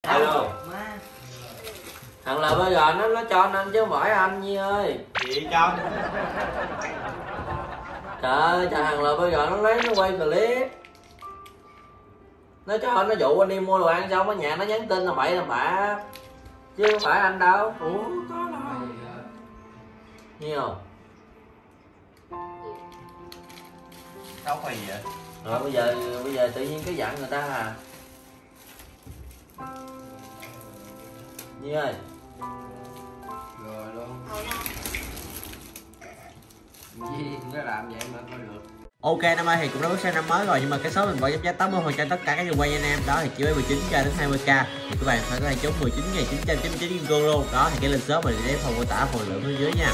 Alo. Thằng là bây giờ nó cho nên chứ không phải anh Nhi ơi. Gì cho? Trời ơi, thằng là bây giờ nó lấy nó quay clip. Nó cho nó dụ anh đi mua đồ ăn xong ở nhà nó nhắn tin là bậy là bạ. Chứ không phải anh đâu. Ủa có đâu. Nhiều không? Đâu phải gì vậy? Rồi bây giờ tự nhiên cái dặn người ta à. Nhi ơi. Rồi luôn. Gì nó làm vậy mà thôi được. Ok năm nay thì cũng đã bước sang năm mới rồi, nhưng mà cái số mình bỏ giá 80% tất cả các đường quay anh em đó thì chỉ với 19k đến 20k thì các bạn phải có thể chốt 19.999 kim cương luôn đó. Thì cái link shop mình để phần mô tả phần lượng phía dưới nha.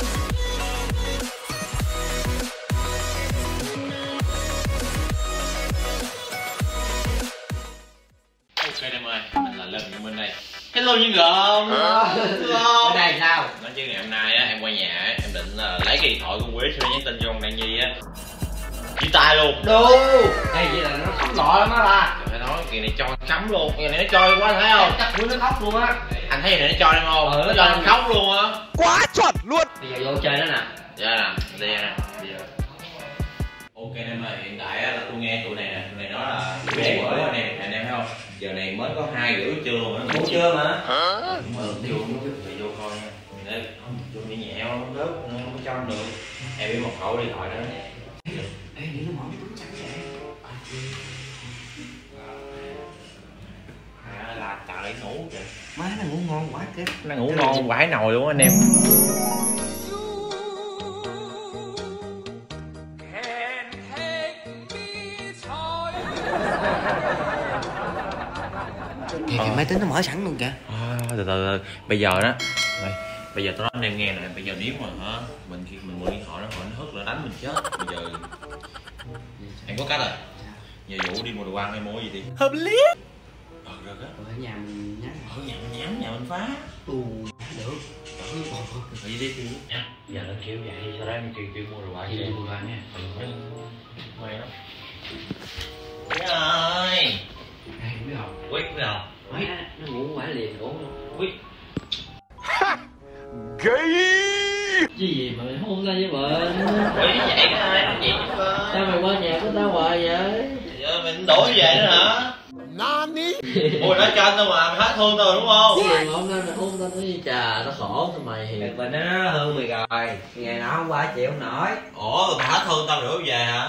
Ok em ơi, mình là Lâm Văn Minh đây. Hello Nhân Gồm. Hello. Ở đây sao? Nói chứ ngày hôm nay á, em qua nhà á, em định lấy cái điện thoại của Quế cho nhắn tin cho con Đan Nhi á. Chia tay luôn. Đu. Đây vậy là nó khóc lọ lắm á ba. Phải nói kỳ này cho cắm luôn, kỳ này nó cho quá thấy không? Chắc Quế nó khóc luôn á. Anh thấy này nó cho em không? Ừ, nó cho em khóc luôn á. Quá chuẩn luôn. Bây giờ vô chơi đó nè. Dạ nè, đi nè. Ok em ơi, hiện tại á, là tôi nghe tụi này nói là dễ bởi anh em thấy không? Giờ này mới có 2:30 trưa luôn á. Ngủ chưa mà. Đúng rồi, vô coi nha. Để không vô đi nhẹ không rớt, không có cho anh được. Em biết một khẩu điện thoại đó. Ê, nó mỏng trắng trắng vậy. Là trời ngủ kìa. Má nó ngủ ngon quá kìa. Nó ngủ ngon vãi nồi luôn anh em. Kìa máy tính nó mở sẵn luôn kìa. Từ bây giờ đó. Bây giờ tôi nói anh em nghe nè, bây giờ nếu mà hả mình mua điện thoại nó hất là đánh mình chết. Bây giờ em có cách rồi. Giờ Vũ đi mua đồ ăn hay mua gì đi. Hợp lý. Được á. Ở nhà mình nhắn. Ở nhà mình nhắn, nhà mình phá. Được. Vậy đi kêu. Giờ nó kêu vậy, sau đó em kêu mua đồ ăn đi. Mua đồ ăn nha. Mày đó. Quýt ơi. Ê, biết không? Quýt biết không? Nó ngủ quá liền ngủ luôn. Quýt. Gay. Gì mà mày hôn ra với mình? Quýt vậy đó ơi, nó vậy chứ cơ. Sao mày qua nhà của tao hoài vậy? Giờ mình đổi về nữa hả? Nani. Ôi nó cho anh đâu mà, mày hết thương tôi đúng không? Cái gì mà hôm nay mày hôn tao nói gì trà, tao khổ sao mày thì. Mình nó hơn mày rồi. Ngày nào hôm qua chịu không nổi. Ủa rồi mày hết thương tao nữa về hả?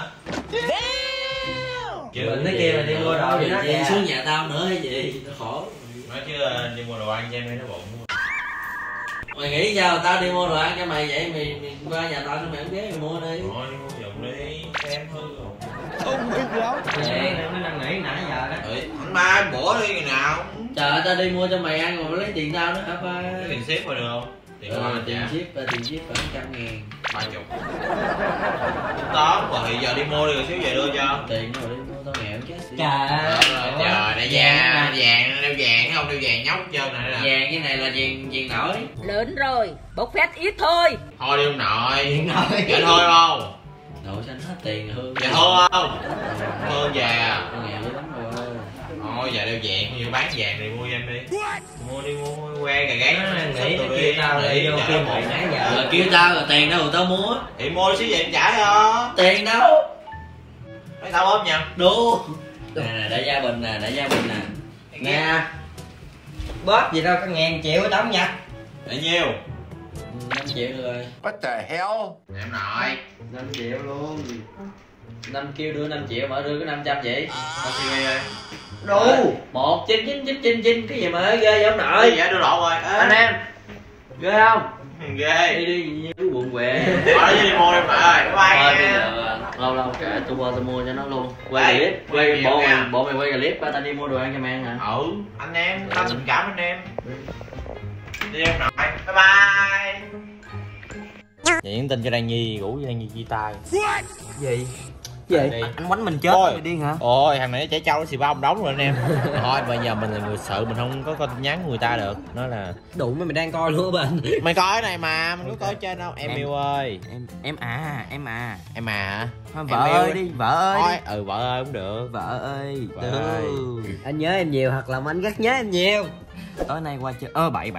Mình nói kia mình đi mua đồ gì cho nó gì kìa. xuống nhà tao nữa hay gì? Tao khổ. Nói chứ đi mua đồ ăn cho em thấy nó bụng. Mày nghĩ sao tao đi mua đồ ăn cho mày vậy? Mày qua nhà tao cho mày không ghé mày mua đi. Thôi đi mua dùng đi, xem hư rồi. Thông minh lắm. Ê, nó năn nỉ nãy giờ đó. Anh ba em bổ đi ngày nào? Trời ơi, tao đi mua cho mày ăn mà mày lấy tiền tao nữa hả ba? Cái tiền ship rồi được không? Tiền Tiền dạ. ship phải 100.000. 30. Đó, rồi thì giờ đi mua đi rồi xíu về đưa cho. Tiền rồi đi mua tao nghèo chết. Trời ơi. Trời đại gia, vàng, đeo vàng thấy không? Đeo vàng nhóc hết trơn này nè. Vàng cái này là vàng nổi. Lớn rồi, bốc phét ít thôi. Thôi đi ông nội. Điện thoại. Dạ thôi không? Nội xanh hết tiền Hương. Dạ thôi không? Hương về à? Tao nghèo dữ lắm rồi. Thôi giờ đeo vàng, vô bán vàng thì mua cho em đi. Mua đi mua que gà gáy. Nó nghĩ nó kêu tao là đi vô kêu một nãy giờ. Rồi kêu tao rồi tiền đâu rồi tao mua. Thì mua xíu về em trả cho. Tiền đâu? Mấy tao ốm nha. Đu. Nè để gia bình nè, để gia bình nè. Nè. Bóp gì đâu có 1.000 triệu ở tống nha. Để nhiêu? 5 triệu rồi. What the hell. Em nội. 5 triệu luôn. 5 kêu đưa 5 triệu mà đưa cái 500 vậy. Tao suy nghĩ đây. Đu. 19999 cái gì mà ghê vậy ông nội? Dạ đưa lộ rồi. Anh em. Ghê không? Ghê. Đi đi như quận què. Bỏ nó đi mua đi mà ơi. Thôi Bye bây nha. giờ lâu kệ tôi qua tôi mua cho nó luôn. Quay Đây, clip, quay nhiều nha. bộ mày quay clip ba tao đi mua đồ ăn cho mày ăn hả? Anh em, tao tình cảm anh em. Đi em nội. Bye bye. Vậy nhắn tin cho Đan Nhi, rủ cho Đan Nhi chia tay. Gì? Vậy? Đi. Anh quánh mình chết Ôi. rồi điên hả? Ôi thằng này nó trẻ trâu nó xì ba ông đóng rồi anh em. Thôi bây giờ mình là người sợ mình không có coi tin nhắn của người ta được. Nó là Đủ mà mình đang coi luôn á bên. mày coi cái này mà mình có coi trên đâu em yêu ơi. Em à. Em à hả? Thôi, Em vợ yêu ơi đi, vợ ơi. Thôi vợ ơi cũng được. Vợ ơi. Vợ ơi. Anh nhớ em nhiều hoặc là anh rất nhớ em nhiều. Tối nay qua chơi. Bậy.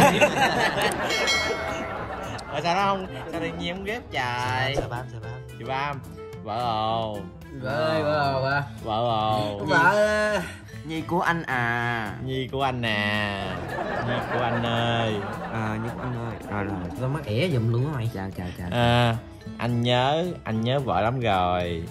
Rồi sao nó không? Sao tự nhiên không ghép trời? Sợ bám. Chị Bam. Vợ ồ. Vợ ơi, vợ. Vợ ồ. Vợ. Nhi của anh à. Nhi của anh nè. Nhi của anh ơi. Nhi của anh ơi. Rồi. Tao mắc ẻ giùm luôn á mày. Chào. Anh nhớ vợ lắm rồi.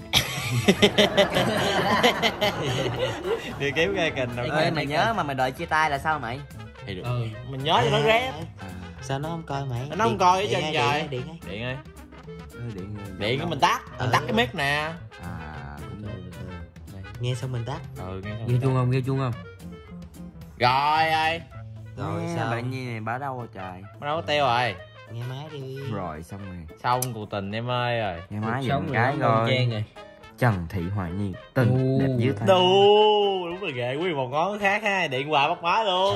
Đi kiếm cái kênh đâu. Ê, mày nhớ mà mày đợi chia tay là sao mày? Thì được. Mình nhớ cho nó rep. Sao nó không coi mày? Nó không coi ở trên trời. Điện Điện ơi. Điện Điện mình tắt. Mình tắt cái mic nè. Cũng nghe xong mình tắt. Nghe xong. Ghiêu chuông không? Rồi ơi. Rồi sao? Bạn Nhi này báo đâu rồi trời? Nó đâu có tiêu rồi. Nghe máy đi. Rồi xong rồi. Xong cuộc tình em ơi rồi. Nghe máy giùm cái rồi. Trần Thị Hoài Nhi tình đẹp dưới tay. Đúng là ghệ nguyên một ngón khác ha. Điện qua bắt má luôn.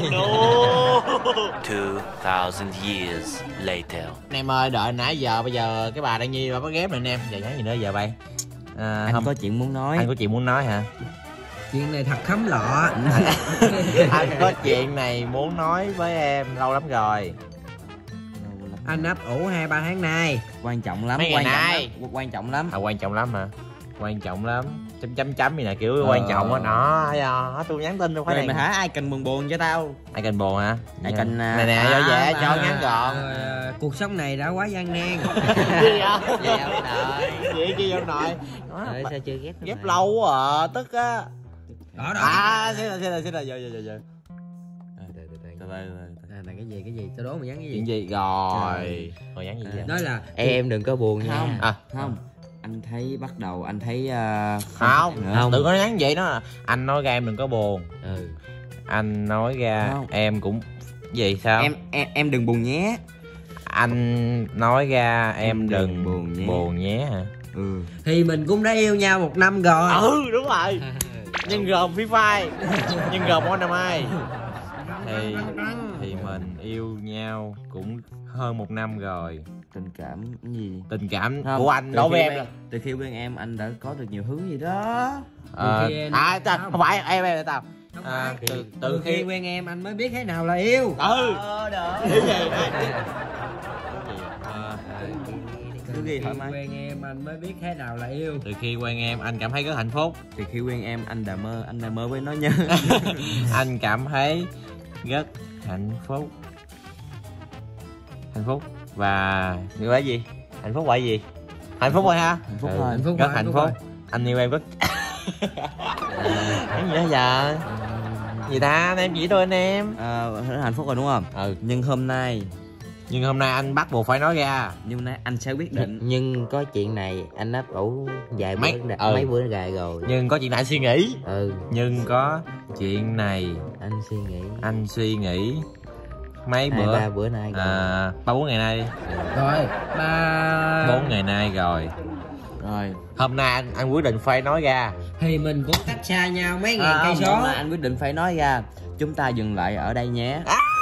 2000 years later. Anh em ơi đợi nãy giờ bây giờ cái bà đang Nhi bà có ghép rồi anh em. Giờ nhắn gì nữa giờ bay? Anh không có chuyện muốn nói. Anh có chuyện muốn nói hả? Chuyện này thật khấm lọ. Anh có chuyện này muốn nói với em lâu lắm rồi. Anh ấp ủ 2-3 tháng nay. Quan trọng lắm. Mấy ngày nay. Quan trọng lắm. Quan trọng lắm hả? Quan trọng lắm. Chấm gì nè kiểu quan trọng á. Đó tôi nhắn tin đâu phải này. Mày hả? Ai cần buồn cho tao? Ai cần buồn hả? Ai cần này nè cho dễ cho ngắn gọn. Cuộc sống này đã quá gian nan. Gì vậy chị ông nội? Sao chưa ghép? Ghép lâu quá à, tức á. Đó. Xin lỗi giờ. Này cái gì? Tao đố mày nhắn cái gì? Chuyện gì rồi? Hồi nhắn gì vậy? Nói là Em đừng có buồn nha. Không. Anh thấy bắt đầu anh thấy không đừng có nhắn vậy đó. Anh nói ra em đừng có buồn. Anh nói ra không. Em cũng gì sao? Em đừng buồn nhé. Anh nói ra em đừng buồn nhé hả? Thì mình cũng đã yêu nhau 1 năm rồi. Đúng rồi. Nhưng gồm Free Fire. Nhưng gồm One Năm Ai. Thì mình yêu nhau cũng hơn 1 năm rồi. Tình cảm gì? Tình cảm không, của anh đối với em là từ khi quen em anh đã có được nhiều thứ gì đó. Không phải em là tao. Từ khi quen em anh mới biết thế nào là yêu. Cứ gì thoải mái. Quen em anh mới biết thế nào là yêu. Từ khi quen em anh cảm thấy rất hạnh phúc. Từ khi quen em anh đã mơ với nó nhớ. Anh cảm thấy rất hạnh phúc và như vậy gì? Hạnh phúc là gì? Hạnh phúc rồi ha? Hạnh phúc thôi. Rất hạnh phúc. Anh yêu em rất. Cái gì đó giờ? Gì ta? Anh em chỉ tôi anh em. Hạnh phúc rồi đúng không? Nhưng hôm nay anh bắt buộc phải nói ra. Nhưng hôm nay anh sẽ quyết định. Nhưng có chuyện này anh ấp ủ vài mấy bữa gài rồi. Nhưng có chuyện này anh suy nghĩ. Nhưng có chuyện này anh suy nghĩ mấy bữa 3 bữa nay rồi. 3-4 ngày nay Rồi 4 ngày nay rồi. Hôm nay anh quyết định phải nói ra. Thì mình cũng cách xa nhau mấy ngàn cây số. Anh quyết định phải nói ra. Chúng ta dừng lại ở đây nhé.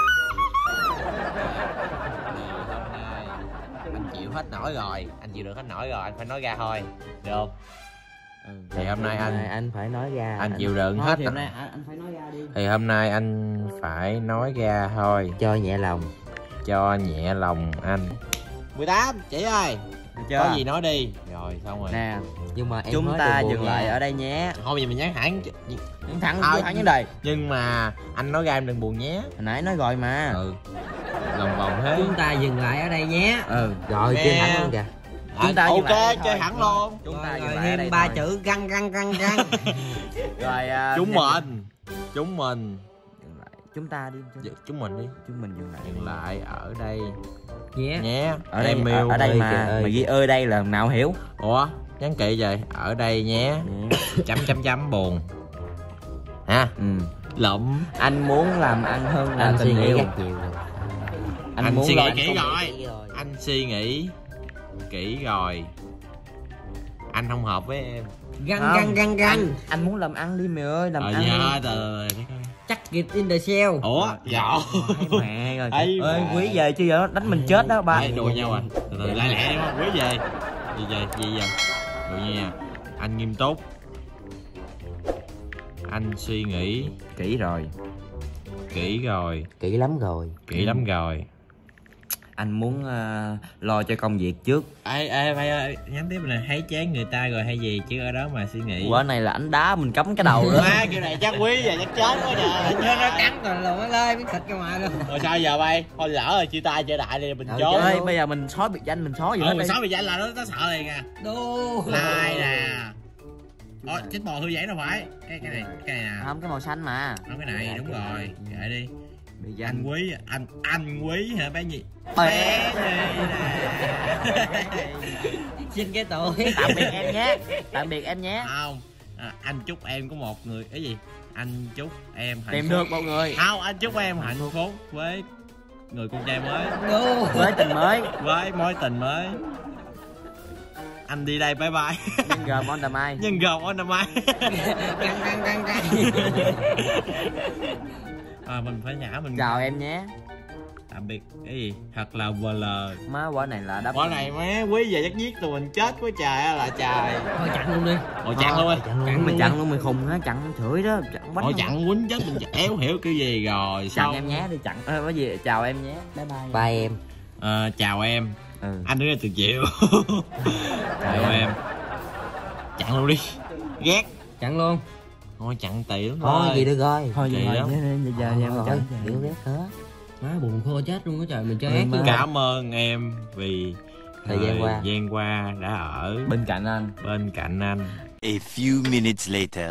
Anh chịu hết nổi rồi. Anh chịu được hết nổi rồi. Anh phải nói ra thôi. Được không? Thì hôm nay anh phải nói ra. Anh chịu đựng hết. Thì hôm nay anh phải nói ra đi. Thì hôm nay anh phải nói ra thôi. Cho nhẹ lòng anh. 18 chị ơi. Có gì nói đi. Rồi xong rồi. Nè, nhưng mà em chúng ta dừng lại ở đây nhé. Thôi bây giờ mình nhắn thẳng thẳng vấn đề. Nhưng mà anh nói ra em đừng buồn nhé. Hồi nãy nói rồi mà. Lòng vòng thế. Chúng ta dừng lại ở đây nhé. Rồi chơi thẳng luôn kìa. Chúng ta ok chơi hẳn luôn. Chúng ta dừng lại ở thêm đây 3 thôi. chữ găng. Rồi chúng mình chúng ta đi. Chúng mình dừng lại ở đây nhé. Ở đây yêu ở đây mà mày ghi ơi đây là nào hiểu. Ủa nhắn kỹ vậy. Ở đây nhé. chấm buồn ha. Lụm. Anh muốn làm ăn hơn là tình yêu. Anh suy nghĩ kỹ rồi. Anh suy nghĩ kỹ rồi. Anh không hợp với em. Găng. Anh muốn làm ăn đi mày ơi, làm ăn dạ, đi. Chắc kịp in the shell. Ủa dạ Mẹ rồi. Ê, Ơi quý về chứ giờ nó đánh mình chết đó ba. Ê, đùa nhau à, từ từ lại lẹ đi không quý về gì giờ đùa nha. Anh nghiêm túc, anh suy nghĩ Kỹ rồi. kỹ rồi, Kỹ lắm rồi. kỹ lắm rồi. Anh muốn lo cho công việc trước. Ê mày ơi, nhắn tiếp này, thấy chán người ta rồi hay gì chứ ở đó mà suy nghĩ. Quả này là anh đá mình cắm cái đầu đó. Má kiểu này chắc quý giờ chắc chết quá trời. Nó cắn rồi lùn nó lên miếng thịt ra ngoài luôn. Rồi sao giờ bay? Thôi lỡ rồi chia tay chia đại đi mình chối. Ơi bây giờ mình xóa biệt danh, mình xóa gì hết Mình đi. xóa biệt danh là nó sợ liền à. Đô. Lai nè. Chết bò thư giãn đâu phải. Cái này nè. Không, cái màu xanh mà. Không cái này đúng rồi. Kệ đi. Biệt Anh danh. quý, anh quý hả bé gì? Bé Xin cái tội. Tạm biệt em nhé. Tạm biệt em nhé. Không. Anh chúc em có một người cái gì? Anh chúc em hạnh Tìm phúc. được một người. Không, anh chúc em hạnh phúc với người con trai mới, Đô. Với tình mới. với mối tình mới. Anh đi đây bye bye. Nhưng gồm on the mai. Nhưng gồm on the mai. Găng. Mình phải nhả mình. Chào em nhé. Tạm biệt cái gì? Thật là VL. Má quả này là đắp. Quả này má quý giờ chắc giết tụi mình chết quá trời á là trời. Thôi chặn luôn đi. Ôi chặn luôn đi. Chặn luôn mày khùng hả? Chặn chửi đó. Chặn bánh. Ôi chặn quýnh chết mình éo hiểu kiểu gì rồi. Chặn em nhé đi chặn. Cái gì? Chào em nhé. Bye bye. Bye em. Chào em. Anh đứng đây từ chiều. Chào em. Chặn luôn đi. Ghét. Chặn luôn. Thôi chặn tì lắm Thôi gì được rồi. Thôi gì lắm. Giờ em rồi. Điệu ghét hết. Má buồn khô chết luôn á trời, mình chơi ác chứ. Cảm ơn em vì Thời gian qua đã ở bên cạnh anh. A few minutes later.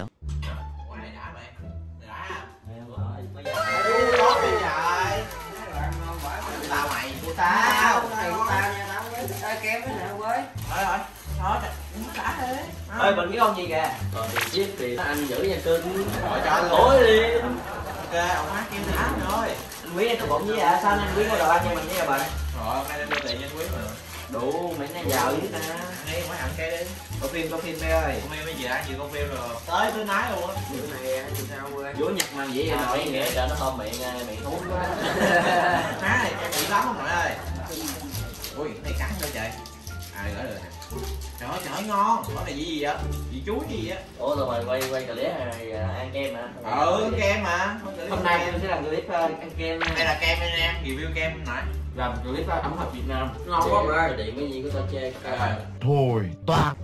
Ơi mình cái con gì kìa. Rồi chiếc thì anh giữ nha cưng. Tối liền. Ok, ông hát kim đá rồi. Anh Quý em có bụng với à? Sao anh Quý có đồ ăn cho mình với bạn? Rồi, hôm nay đem đưa tiền cho anh Quý mà. Đủ, mày nay giàu với ta. Hay mới ăn cái đi. Coi phim mẹ ơi. Hôm nay mấy gì ăn gì coi phim rồi. Tới nái luôn á. Bữa này ăn gì sao quê. Vũ Nhật mà vậy rồi nói nghĩa cho nó thơm miệng thúi quá. Má này em bị lắm không nội ơi. Ui, cái này cắn thôi trời. Gỡ được nè. Trời ơi ngon. Món này gì vậy? Gì chuối gì á? Ủa rồi mày quay clip này ăn kem hả? Kem mà. Hôm nay em sẽ làm clip ăn kem. Đây là kem anh em, review kem nãy. Làm clip ẩm thực Việt Nam. Ngon quá rồi. Điện cái gì của tao chê. Thôi toạc.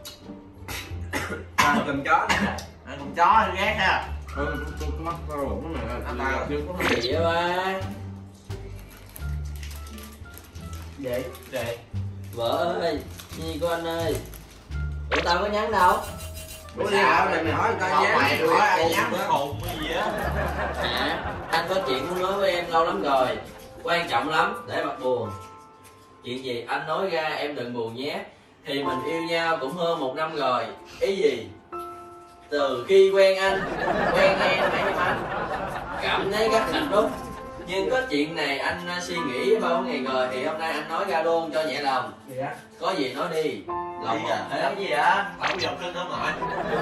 Cầm chó nè. Cầm chó ghét ha. Mắt tao rồi cái này. Tao chưa có gì vậy ba. Vậy. Vợ ơi, gì của anh ơi. Tụi tao có nhắn đâu. Ủa sao mày hỏi tao nhắn. Hỏi ai nhắn khùng cái gì á. Anh có chuyện muốn nói với em lâu lắm rồi. Quan trọng lắm để mặt buồn. Chuyện gì anh nói ra em đừng buồn nhé. Thì mình yêu nhau cũng hơn 1 năm rồi. Ý gì? Từ khi quen em anh cảm thấy rất hạnh phúc. Nhưng có chuyện này anh suy nghĩ bao ngày rồi thì hôm nay anh nói ra luôn cho nhẹ lòng. Có gì nói đi. Lòng một thế. Cái gì vậy? Không dòng cưng không rồi.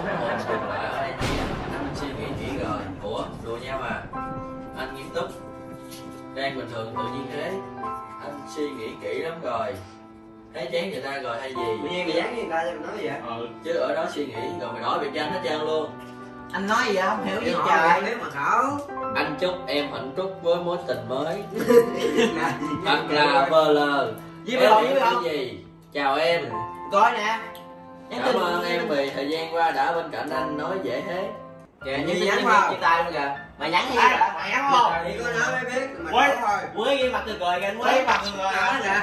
Anh suy nghĩ kỹ rồi. Ủa, đùa nhau mà. Anh nghiêm túc. Đang bình thường tự nhiên thế. Anh suy nghĩ kỹ lắm rồi. Thấy chán người ta rồi hay gì? Tự nhiên mày dán người ta cho mày nói gì vậy? Chứ ở đó suy nghĩ rồi mày đổi biệt danh hết trơn luôn. Anh nói gì vậy? Không hiểu gì trời. Nếu mà khổ. Anh chúc em hạnh phúc với mối tình mới. Thật là VL. Với cái gì? Chào em. Coi nè. Cảm ơn em vì thời gian qua đã bên cạnh anh nói dễ thế. Kìa, nhắn vào chia tay luôn kìa. Mày nhắn gì vậy? Mày nhắn không? Thì có nói mới biết. Quế ghi mặt từ cười kìa anh Quế. Mặt từ cười hả nè.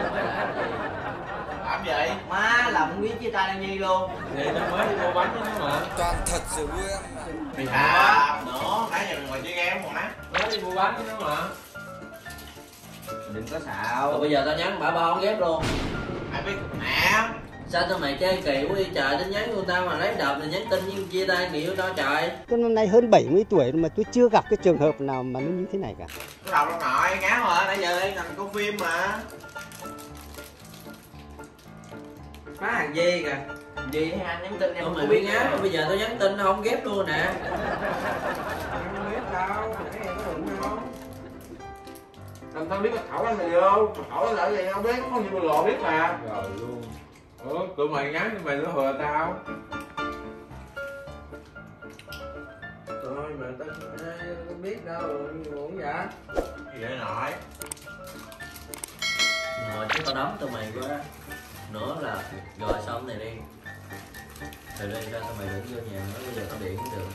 Làm vậy? Má làm không biết chia tay đang Nhi luôn. Thì nó mới đi mua bánh đó mà. Toàn thật sự vui em. Mày thả nữa, nãy giờ mình ngồi chơi game không má. Mới đi mua bánh đó mà. Đừng có xạo. Rồi bây giờ tao nhắn bả không ghép luôn. Ai biết nè. Sao tao mày chơi kỳ quá đi trời, tin nhắn của tao mà lấy đợt thì nhắn tin nhưng chia tay kiểu đó trời. Tôi năm nay hơn 70 tuổi mà tôi chưa gặp cái trường hợp nào mà nó như thế này cả. Cái đầu đâu nội, ngáo mà, nãy giờ đây nằm coi phim mà. Má hàng dê kìa. gì hay anh nhắn tin em Tụi không mày biết biết á, bây giờ tao nhắn tin không ghép luôn nè. Không biết đâu, nãy em có đụng không? Làm sao biết mật khẩu anh mày vô? Mật khẩu anh là gì không biết, có nhiều người biết mà. Rồi luôn. Tụi mày nhắn tụi mày nó hừa tao. Thôi mà tao không biết đâu, uống vậy. gì vậy nội? Rồi chứ tao đấm tụi mày quá. Nữa là rồi xong này đi. Từ đây ra tụi mày đừng vô nhà nữa, bây giờ tao điện cũng được.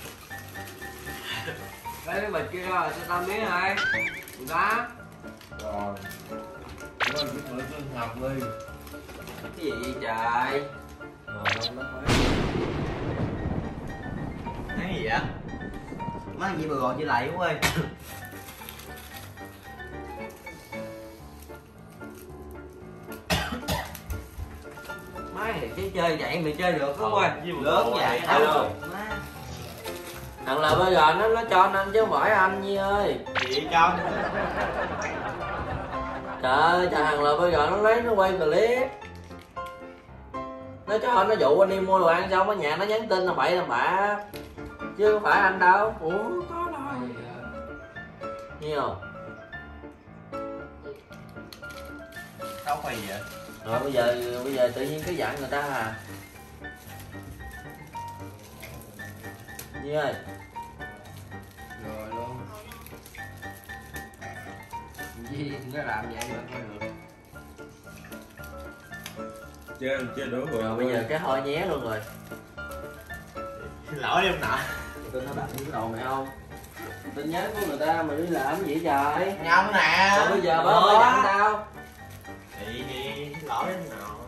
Lấy cái bịch kia rồi, cho tao miếng này. Đó. Rồi. Rồi biết nữa chứ học đi. Cái gì vậy trời? Rồi không nó mới. Cái gì vậy? Má gì mà gọi chị lại quá ơi. Má thì chứ chơi vậy mày chơi được không ơi? Lớn vậy đâu. Thằng là bây giờ nó cho anh chứ không phải anh Nhi ơi. Gì cho? Trời ơi, thằng là bây giờ nó lấy nó quay clip. Nó cho nó dụ anh đi mua đồ ăn xong ở nhà nó nhắn tin là bậy là bạ. Chứ không phải anh đâu. Ủa, có đâu. Nhiều. Đâu phải vậy? Rồi bây giờ tự nhiên cái dặn người ta à. Nhi ơi. Rồi luôn. Gì nó làm vậy mà coi được. Chơi đổ vừa. Rồi bây giờ cái thôi nhé luôn rồi. Xin lỗi đi ông nội. Tôi nói bạn biết đồ mày không? Tin nhắn của người ta mà đi làm cái gì trời? Nhông nè. Rồi bây giờ bớt mới dặn tao. Thì xin lỗi đi ông nội.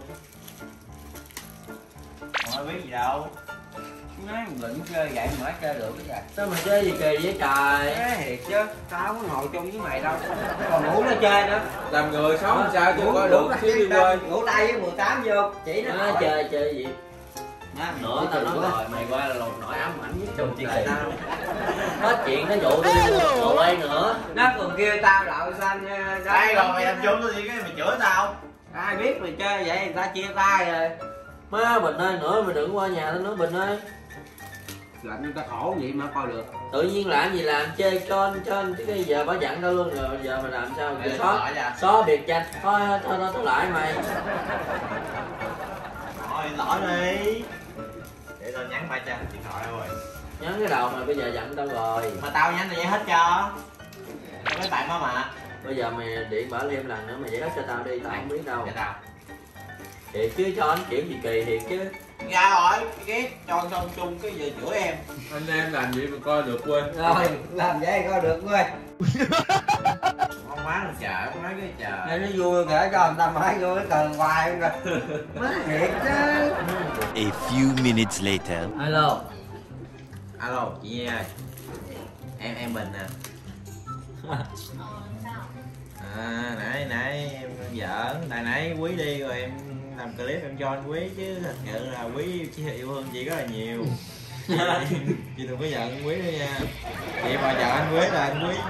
Nội biết gì đâu. Nói định chơi vậy mà chơi được cái gì? Sao mà chơi gì kỳ vậy trời? Thiệt chứ, tao không có ngồi chung với mày đâu. Còn ngủ nó chơi nữa. Làm người sống làm sao chứ có được xíu đi quê. Ngủ tay với 18 vô. Chỉ nó chơi gì? Nữa tao nói rồi mày qua là lột nổi ám ảnh nhất trong chuyện đời tao. Hết chuyện nó dụ tôi đi ngồi quay nữa. Nó còn kêu tao đậu xanh. Đây rồi mày làm chung tôi gì cái mày chửi tao. Ai biết mày chơi vậy người ta chia tay rồi. Má Bình ơi, nữa mày đừng qua nhà tao nữa Bình ơi. Lạnh người ta khổ vậy mà coi được. Tự nhiên làm gì làm chơi cho chứ cái giờ bà dặn tao luôn rồi giờ mày làm sao Mày xóa biệt danh thôi lại mày. Thôi lỗi đi. Để tao nhắn phải cho điện thoại rồi. Nhắn cái đầu mà bây giờ dặn tao rồi. Mà tao nhắn tao giải hết cho. Cho mấy bạn đó mà. Bây giờ mày điện bảo Liêm lần nữa mày giải hết cho tao đi, tao không biết đâu. Cho tao. Thiệt chứ cho anh kiểu gì kỳ thiệt chứ. Ra rồi, cái cho xong chung cái giờ chửi em. Anh em làm gì mà coi được quê. Rồi, làm vậy coi được quê. Không má là trời, không nói cái trời. Nó vui kể cho người ta mãi vô cái cờ hoài không rồi. Má thiệt chứ. A few minutes later. Alo. Alo, chị Nhi ơi. Em Bình nè. Nãy em giỡn, nãy Quý đi rồi em làm clip em cho anh Quý chứ thật sự là Quý chỉ yêu thương chị rất là nhiều. Chị đừng có giận anh Quý nữa nha. Chị mà giận anh Quý là anh Quý.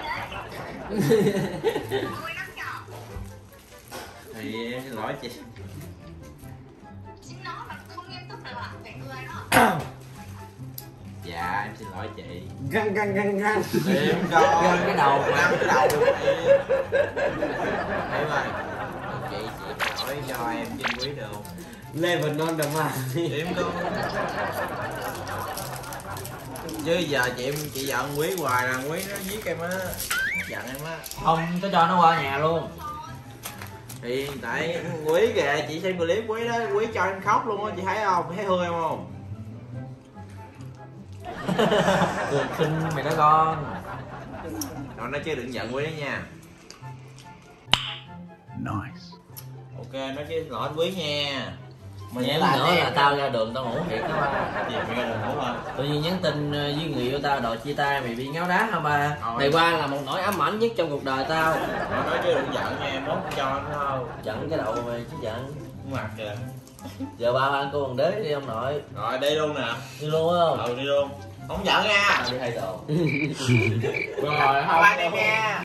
Thì em xin lỗi chị. Dạ em xin lỗi chị. Găng Em cho găng cái đầu mà. Găng cái đầu em ơi. Chị hỏi cho em trên Quý được không? Level non đồng mà. Em không. Chứ giờ chị giận Quý hoài là Quý nó giết em á. Giận em á. Không, tao cho nó qua nhà luôn. Thì tại Quý kìa, chị xem clip Quý đó, Quý cho em khóc luôn á, chị thấy không? Thấy thương em không? Cười khinh mày đó con. Rồi nói chứ đừng giận Quý đó nha. Nice. Ok, nói chứ lỗi anh Quý nha. Mà nhớ nữa là tao ra đường tao ngủ thiệt đó ba. Gì mày ra đường ngủ hả? Tự nhiên nhắn tin với người yêu tao đòi chia tay mày bị ngáo đá hả ba? Mày qua là một nỗi ám ảnh nhất trong cuộc đời tao. Nói chứ đừng giận nha, mốt cho anh phải không? Giận cái đầu mày chứ giận. Mặt kìa. Giờ ba ăn cô bằng đế đi ông nội. Rồi đi luôn nè. Đi luôn không? Ừ đi luôn. Không giận nha. Tao đi thay đồ. Rồi không. Bye đi nha.